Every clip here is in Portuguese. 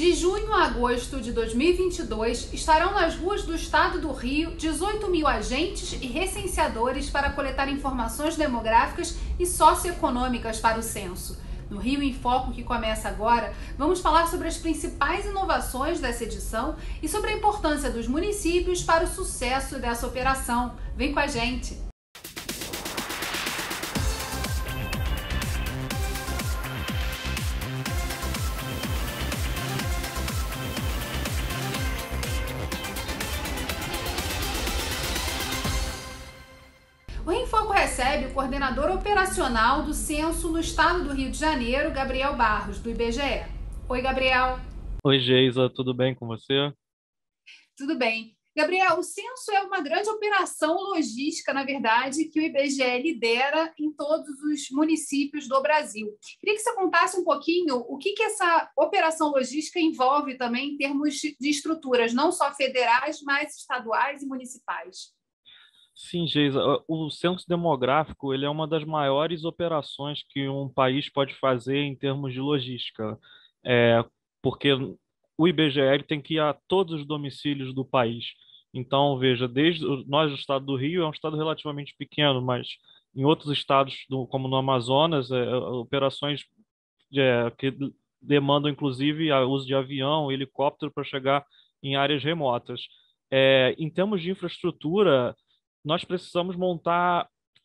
De junho a agosto de 2022, estarão nas ruas do estado do Rio 18 mil agentes e recenseadores para coletar informações demográficas e socioeconômicas para o censo. No Rio em Foco, que começa agora, vamos falar sobre as principais inovações dessa edição e sobre a importância dos municípios para o sucesso dessa operação. Vem com a gente! O Em Foco recebe o coordenador operacional do censo no estado do Rio de Janeiro, Gabriel Barros, do IBGE. Oi, Gabriel. Oi, Geisa, tudo bem com você? Tudo bem. Gabriel, o censo é uma grande operação logística, na verdade, que o IBGE lidera em todos os municípios do Brasil. Queria que você contasse um pouquinho o que essa operação logística envolve também em termos de estruturas, não só federais, mas estaduais e municipais. Sim, Geisa, o censo demográfico ele é uma das maiores operações que um país pode fazer em termos de logística, é, porque o IBGE ele tem que ir a todos os domicílios do país. Então, veja, nós, o estado do Rio, é um estado relativamente pequeno, mas em outros estados, como no Amazonas, operações que demandam, inclusive, o uso de avião, helicóptero para chegar em áreas remotas. Em termos de infraestrutura, nós precisamos montar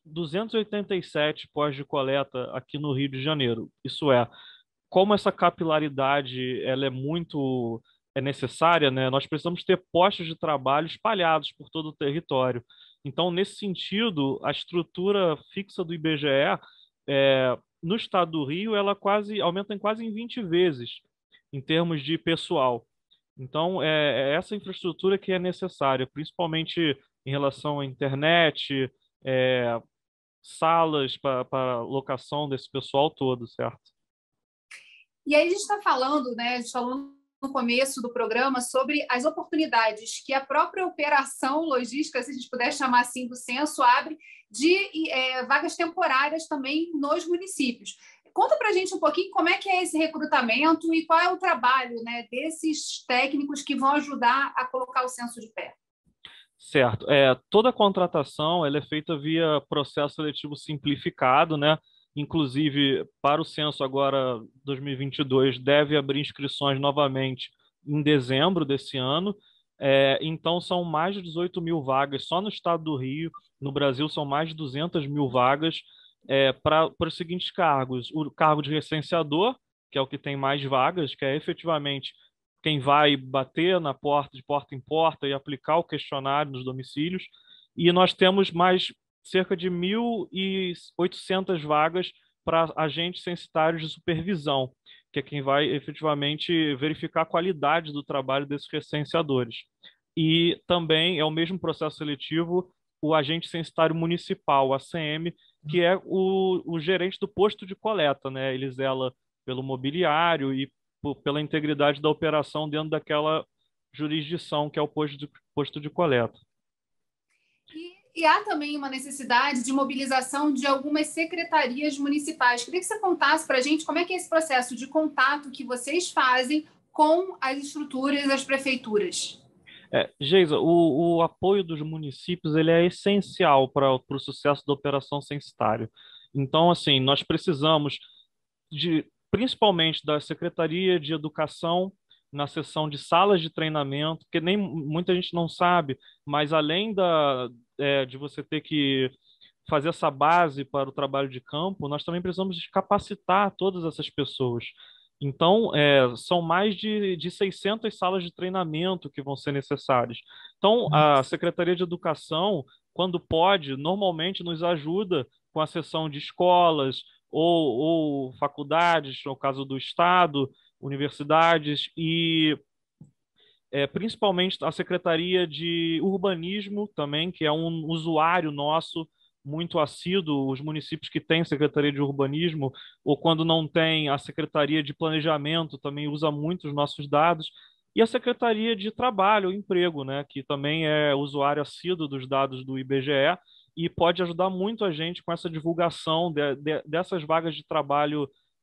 287 postos de coleta aqui no Rio de Janeiro. Isso é, como essa capilaridade ela é necessária, né? Nós precisamos ter postos de trabalho espalhados por todo o território. Então, nesse sentido, a estrutura fixa do IBGE, no estado do Rio, ela aumenta em 20 vezes em termos de pessoal. Então, é essa infraestrutura que é necessária, principalmente em relação à internet, é, salas para locação desse pessoal todo, certo? E aí a gente está falando, né? A gente falou no começo do programa sobre as oportunidades que a própria operação logística, se a gente puder chamar assim, do censo, abre de vagas temporárias também nos municípios. Conta para a gente um pouquinho como é que é esse recrutamento e qual é o trabalho, né, desses técnicos que vão ajudar a colocar o censo de pé. Certo. Toda a contratação ela é feita via processo seletivo simplificado, né? Inclusive, para o censo agora 2022, deve abrir inscrições novamente em dezembro desse ano. Então, são mais de 18 mil vagas só no estado do Rio. No Brasil, são mais de 200 mil vagas para os seguintes cargos. O cargo de recenseador, que é o que tem mais vagas, que é efetivamente quem vai bater na porta, de porta em porta, e aplicar o questionário nos domicílios. E nós temos mais cerca de 1.800 vagas para agentes censitários de supervisão, que é quem vai efetivamente verificar a qualidade do trabalho desses recenseadores. E também é o mesmo processo seletivo o agente censitário municipal, o ACM, que é o gerente do posto de coleta, né? Ele zela pelo mobiliário e pela integridade da operação dentro daquela jurisdição que é o posto de coleta. E há também uma necessidade de mobilização de algumas secretarias municipais. Queria que você contasse para a gente como é que é esse processo de contato que vocês fazem com as estruturas das prefeituras. Geisa, o apoio dos municípios ele é essencial para o sucesso da operação censitária. Então, assim, nós precisamos principalmente da Secretaria de Educação na seção de salas de treinamento, que nem muita gente não sabe, mas além de você ter que fazer essa base para o trabalho de campo, nós também precisamos capacitar todas essas pessoas. Então, são mais de 600 salas de treinamento que vão ser necessárias. Então, a Secretaria de Educação, quando pode, normalmente nos ajuda com a seção de escolas ou faculdades, no caso do Estado, universidades e principalmente a Secretaria de Urbanismo também, que é um usuário nosso muito assíduo, os municípios que têm Secretaria de Urbanismo, ou quando não tem, a Secretaria de Planejamento também usa muito os nossos dados, e a Secretaria de Trabalho, Emprego, né, que também é usuário assíduo dos dados do IBGE e pode ajudar muito a gente com essa divulgação dessas vagas de trabalho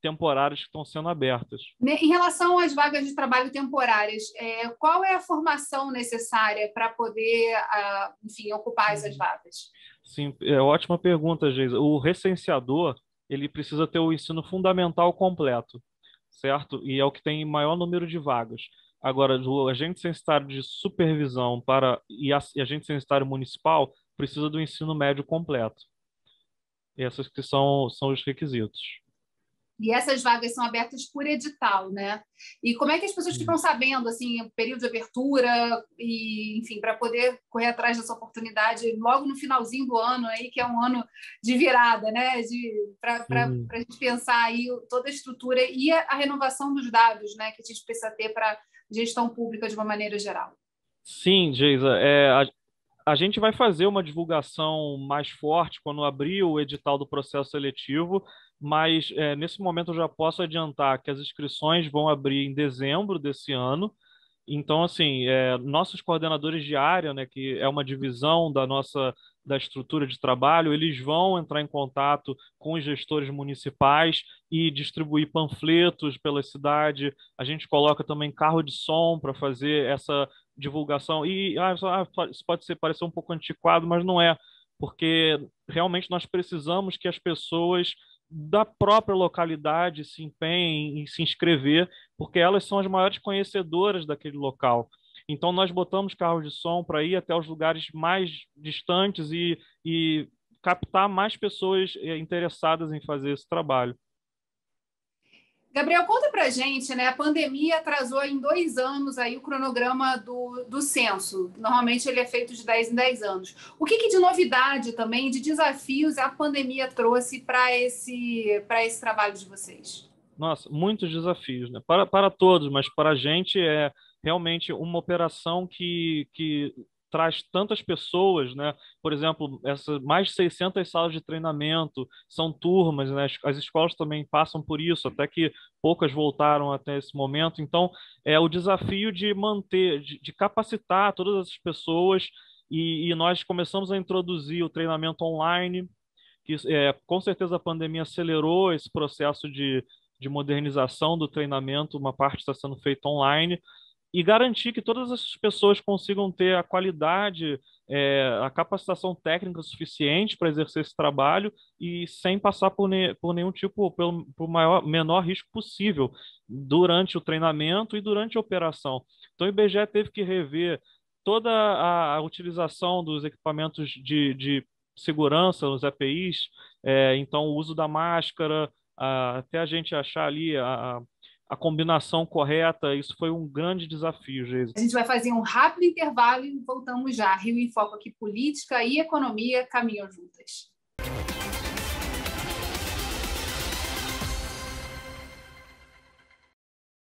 temporárias que estão sendo abertas. Em relação às vagas de trabalho temporárias, qual é a formação necessária para poder, enfim, ocupar essas vagas? Sim, ótima pergunta, Geisa. O recenseador, ele precisa ter o ensino fundamental completo, certo? E é o que tem maior número de vagas. Agora, o agente censitário de supervisão e agente censitário municipal precisa do ensino médio completo. Esses que são os requisitos. E essas vagas são abertas por edital, né? E como é que as pessoas ficam sabendo, assim, o período de abertura e, enfim, para poder correr atrás dessa oportunidade logo no finalzinho do ano aí, que é um ano de virada, né? Para a gente pensar aí toda a estrutura e a renovação dos dados, né? Que a gente precisa ter para gestão pública de uma maneira geral. Sim, Geisa. A gente vai fazer uma divulgação mais forte quando abrir o edital do processo seletivo, mas nesse momento eu já posso adiantar que as inscrições vão abrir em dezembro desse ano. Então, assim, nossos coordenadores de área, né, que é uma divisão da estrutura de trabalho, eles vão entrar em contato com os gestores municipais e distribuir panfletos pela cidade. A gente coloca também carro de som para fazer essa divulgação. E isso pode parecer um pouco antiquado, mas não é, porque realmente nós precisamos que as pessoas da própria localidade se empenhem em se inscrever, porque elas são as maiores conhecedoras daquele local. Então, nós botamos carros de som para ir até os lugares mais distantes e captar mais pessoas interessadas em fazer esse trabalho. Gabriel, conta para a gente, né? A pandemia atrasou em 2 anos aí o cronograma do censo. Normalmente ele é feito de 10 em 10 anos. O que de novidade também, de desafios a pandemia trouxe para esse trabalho de vocês? Nossa, muitos desafios, né? Para todos, mas para a gente é realmente uma operação que traz tantas pessoas, né? Por exemplo, mais de 600 salas de treinamento, são turmas, né? As escolas também passam por isso, até que poucas voltaram até esse momento. Então, é o desafio de manter, de capacitar todas essas pessoas e nós começamos a introduzir o treinamento online, que com certeza a pandemia acelerou esse processo de modernização do treinamento, uma parte está sendo feita online, e garantir que todas essas pessoas consigam ter a qualidade, a capacitação técnica suficiente para exercer esse trabalho e sem passar por nenhum tipo, pelo menor risco possível durante o treinamento e durante a operação. Então, o IBGE teve que rever toda a utilização dos equipamentos de segurança, os EPIs, então o uso da máscara, até a gente achar ali a combinação correta, isso foi um grande desafio, Geisa. A gente vai fazer um rápido intervalo e voltamos já. Rio em Foco aqui, política e economia caminham juntas.